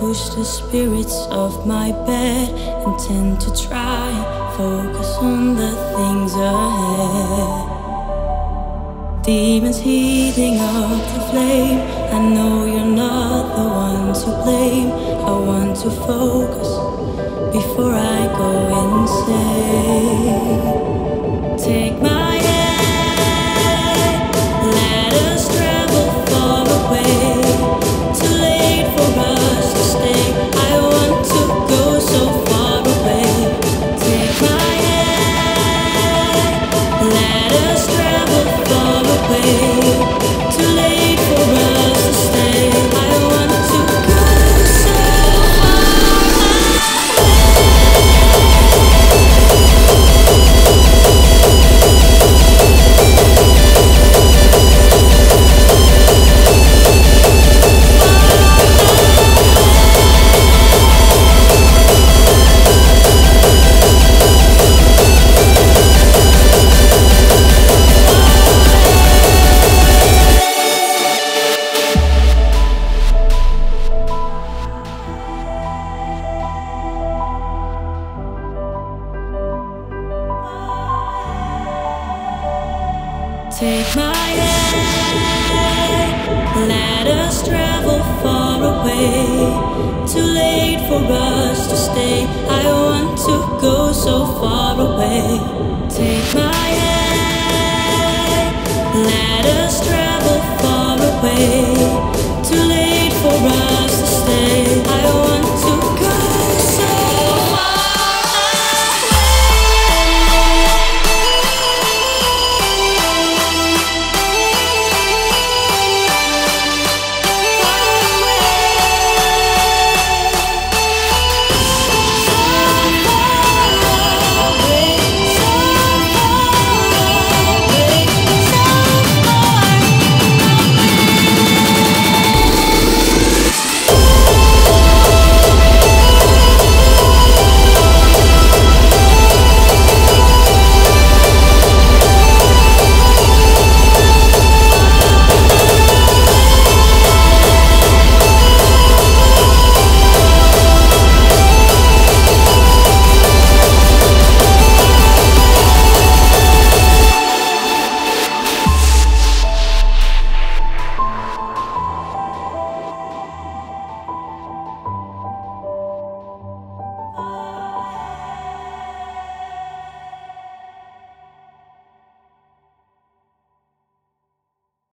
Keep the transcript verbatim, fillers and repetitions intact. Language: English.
push the spirits off my bed and tend to try and focus on the things ahead. Demons heating up the flame. I know you're not the one to blame. I want to focus before I go insane. Take my hand, let us travel far away. Too late for us to stay. I want to go so far away. Take my hand, let us travel far away. Too late for us to stay. I want to go so Take my hand, let us travel far away. Too late for us to stay. I want to go so far away.